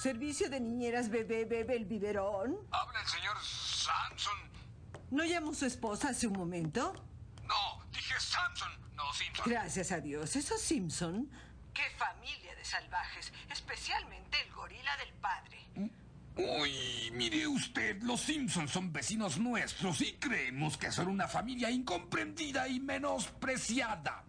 Servicio de niñeras bebé, bebe el biberón. Habla el señor Samson. ¿No llamó su esposa hace un momento? No, dije Samson, no Simpson. Gracias a Dios. Esos Simpson. ¡Qué familia de salvajes! Especialmente el gorila del padre. Uy, mire usted, los Simpsons son vecinos nuestros y creemos que son una familia incomprendida y menospreciada.